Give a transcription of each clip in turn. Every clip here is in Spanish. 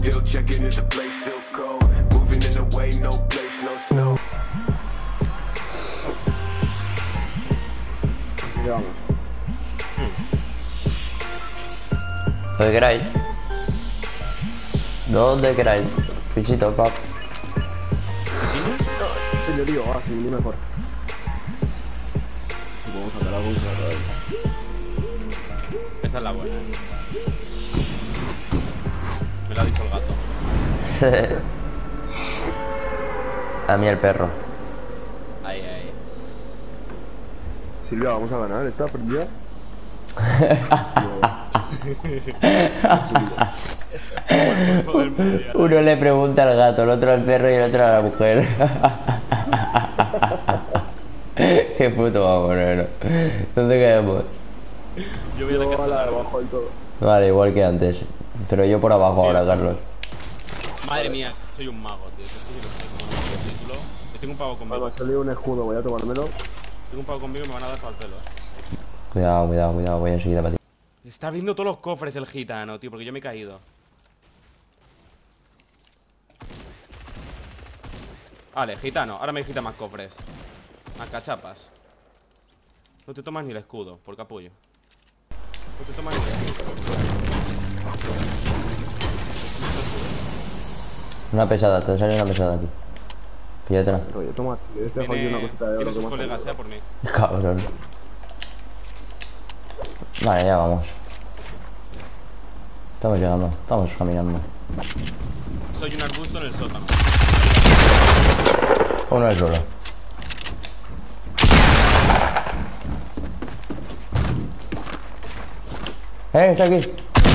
Still checking if the place still cold. Moving in the way, no place, no snow. Vamos. Donde queráis. Donde queráis. Pisito, pap. Yo digo, así, ni mejor. Vamos a sacar algo. Esa es la buena, Me lo ha dicho el gato. A mí el perro. Ahí, ahí. Silvia, vamos a ganar, ¿está prendida? Uno le pregunta al gato, el otro al perro y el otro a la mujer. Qué puto vámonos. ¿Dónde quedamos? Yo voy a la casa de abajo y todo. Vale, igual que antes. Pero yo por abajo Sí. ahora, Carlos. Madre mía, soy un mago, tío. Yo tengo un pavo conmigo. Cuando salió un escudo, voy a tomármelo. Tengo un pavo conmigo y me van a dar para el pelo, Cuidado, cuidado, cuidado. Voy enseguida para ti. Está abriendo todos los cofres el gitano, tío, porque yo me he caído. Vale, gitano, ahora me quita más cofres. Más cachapas. No te tomas ni el escudo, por capullo. No te tomas ni el escudo. Una pesada, te sale una pesada aquí. Píllatela. Oye, toma, yo te dejo aquí una cosita de Tiene oro que sus me ha colegas, salido. sea por mí. Cabrón. Vale, ya vamos. Estamos llegando, estamos caminando. Soy un arbusto en el sótano. Uno es solo. Está aquí.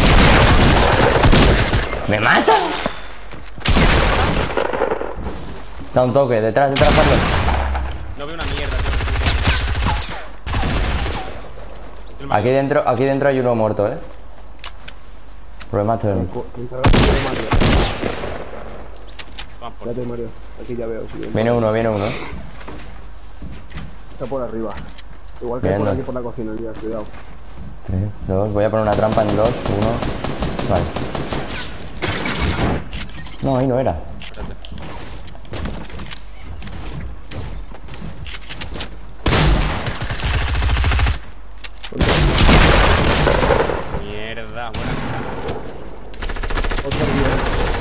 ¿Me mata? Da un toque, detrás, Carlos. No veo una mierda, tío. Aquí dentro hay uno muerto, Problema todo. ¿Quién sabe? Mario. Vamos por Espérate, Mario. Aquí ya veo. Sí, Viene uno. está por arriba. Igual que Bien, por no. aquí por la cocina, Elías, cuidado. 3, 2, voy a poner una trampa en 2, 1. Vale. No, ahí no era. Espérate. Mierda, buena. Otro día.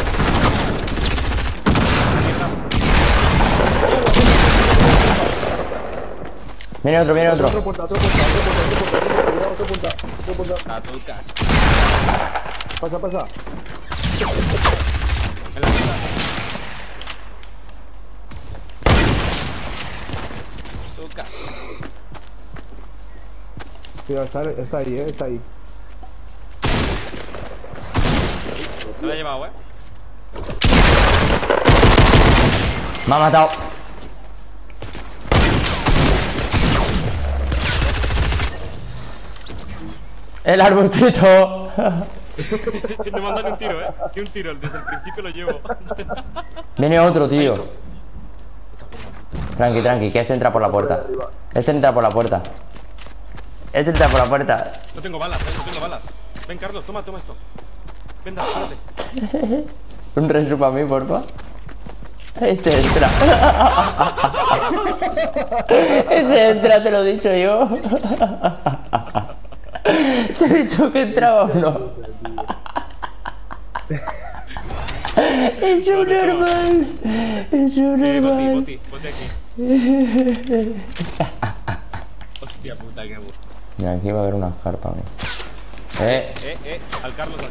Viene otro. Otra puerta. Otra puerta. A tu casa. Pasa. En la puerta. Tu casa. Tío, está ahí, está ahí. No la he llevado, Me ha matado. El arbustito. No me han dado un tiro, Que un tiro, desde el principio lo llevo. Viene otro, tío. Tranqui, que este entra por la puerta. Este entra por la puerta. No tengo balas, no tengo balas. Ven, Carlos, toma esto. Ven, espérate. Un resu para mí, porfa. Este entra. Ese entra, te lo he dicho yo. Te he dicho que entraba o no. Es un normal. Boti aquí. Hostia puta, qué burro. Mira, aquí va a haber una carpa, amigo. Al Carlos.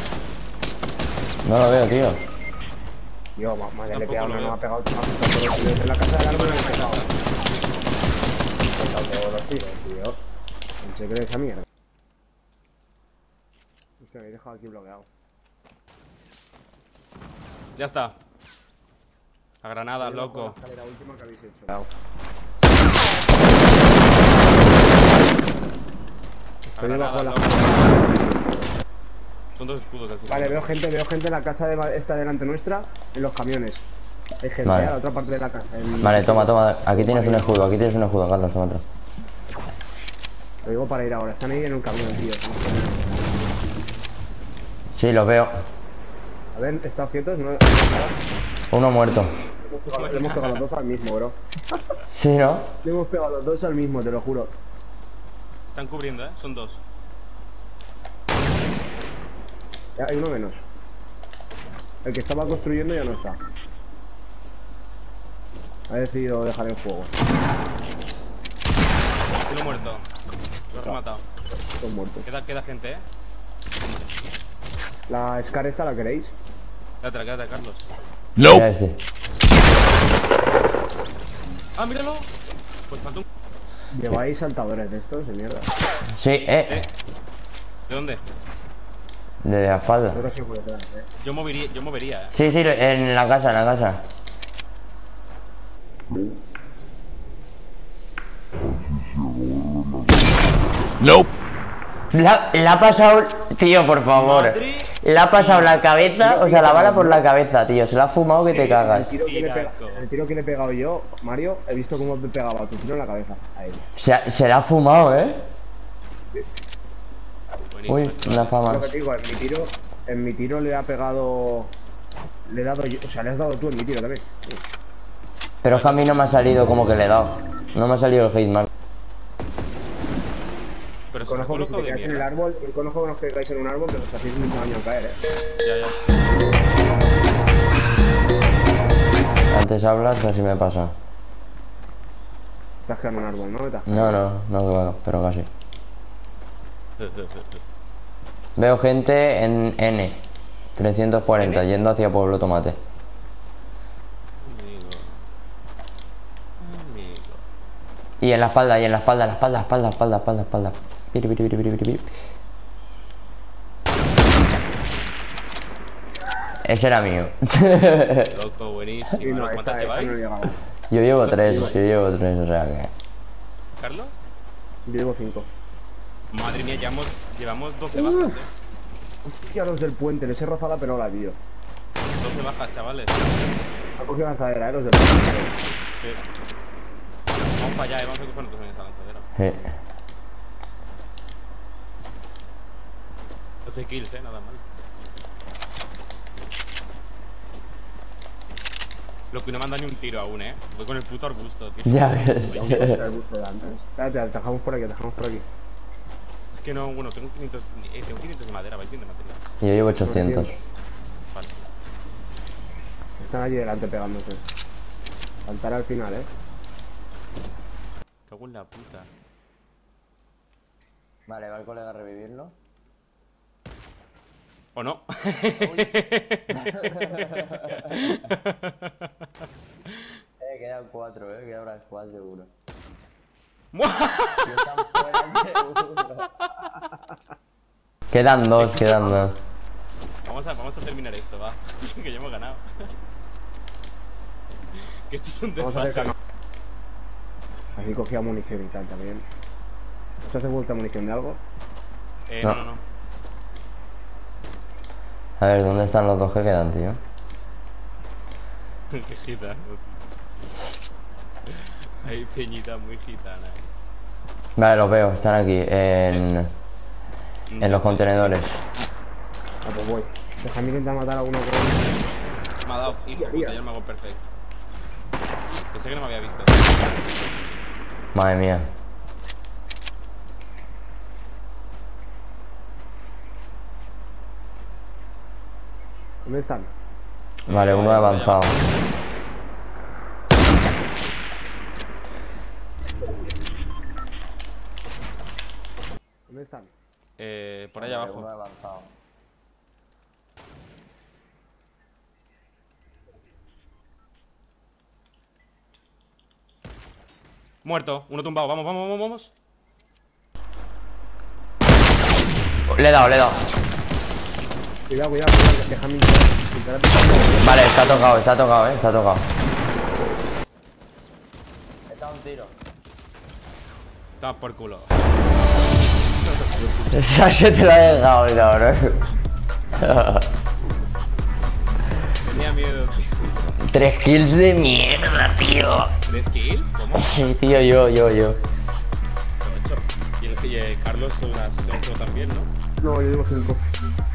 No lo veo, tío. Yo, mamá, ya le he Tampoco pegado, lo no veo. me ha pegado en la casa de la Yo luna, creo me que ha está pegado. Me ha pegado todos los tiros, tío. ¿En serio esa mierda? Hostia, me he dejado aquí bloqueado. Ya está. A granada, loco. La escalera última que habéis hecho. A Estoy debajo granada, de la... loco. Son dos escudos del Vale, cinturón. veo gente en la casa esta delante nuestra, en los camiones. Hay gente Vale. a la otra parte de la casa. Vale, toma. Aquí tienes un escudo, Carlos, toma otro. Lo digo para ir ahora, están ahí en un camión, tío. Sí, los veo. A ver, ¿estás quietos? No, Uno muerto. le hemos pegado los dos al mismo, bro. Sí, ¿no? Le hemos pegado los dos al mismo, te lo juro. Están cubriendo, son dos. Ya, hay uno menos. El que estaba construyendo ya no está. Ha decidido dejar el juego. Uno muerto. Lo he rematado. Son muertos. Queda gente, La Scar esta, ¿la queréis? Quédate, Carlos. Mira ese. Ah, míralo. Pues falta un... ¿Lleváis saltadores de estos de mierda? Sí, ¿De dónde? de la espalda. Ahora sí puede ser, Yo movería, Sí, sí, en la casa, en la casa. Nope. Le ha pasado, tío, por favor. Madre Le ha pasado la cabeza, o sea, la bala por la cabeza, tío. Se la ha fumado que te cagas. el tiro que le he pegado yo, Mario, he visto cómo te pegaba tu tiro en la cabeza a él. Se la ha fumado, Buenísimo, Uy, una fama. Lo que te digo, en mi tiro le ha pegado. Le he dado yo, o sea, le has dado tú en mi tiro también. Pero es que a mí no me ha salido como que le he dado. No me ha salido el hitmark. Pero se me ha Conozco que si colocado te de caes en el mierda. árbol, conozco que nos pegáis en un árbol, pero os hacéis mucho daño al caer, Ya. Antes hablas, así me pasa. Te has quedado en un árbol, ¿no? Beta? No creo, pero casi. Veo gente en N 340 yendo hacia Pueblo Tomate. Amigo. Y en la espalda, la espalda. Piri, piri, piri, piri, piri, piri. Ese era mío. Loco, buenísimo. Sí, no, ¿Cuántas esta no lleváis? llegaba. Yo llevo tres, o sea que... ¿Carlos? Yo llevo 5. Madre mía, llevamos 12 bajas, Hostia, los del puente, les he rozado la penola, tío. 12 bajas, chavales. Ha cogido lanzadera, los del puente. Vamos para allá, vamos a coger nosotros en esa lanzadera. Sí. 12 kills, nada mal. Lo que no me han dado ni un tiro aún, Voy con el puto arbusto, tío. Ya ves. El busto de antes. Espérate, atajamos por aquí, Es que no, bueno, tengo 500 de madera, vais bien de material. Yo llevo 800. Vale. Están allí delante pegándose. Saltará al final, Cago en la puta. Vale, va el colega a revivirlo. ¿O no? Quedan 4, que ahora es 4 seguro. Quedan dos. Vamos a terminar esto, va. Que ya hemos ganado. Que esto es un Vamos a hacer desfase. Así cogía munición y tal también. ¿Os hace vuelta munición de algo? No. A ver, ¿dónde están los dos que quedan, tío? Qué gitano, tío. Hay peñita muy gitana. Vale, los veo, están aquí, en los contenedores. Ah, pues voy. Déjame intentar matar a uno con... Me ha dado, hijo de puta, ya me hago perfecto. Pensé que no me había visto. Madre mía. ¿Dónde están? Vale, uno ha avanzado. ¿Dónde están? Por allá Vale, uno abajo. ha avanzado. Muerto, uno tumbado, vamos. Le he dado. Cuidado, déjame intentar... Vale, está tocado, está tocado. Está un tiro. Toma por culo. Esa se te lo ha dejado, cabrón. Tenía miedo, tío. 3 kills de mierda, tío. ¿3 kills? ¿Cómo? Sí, tío, yo. Y el Carlos se las hecho también, ¿no? No, yo llevo 5.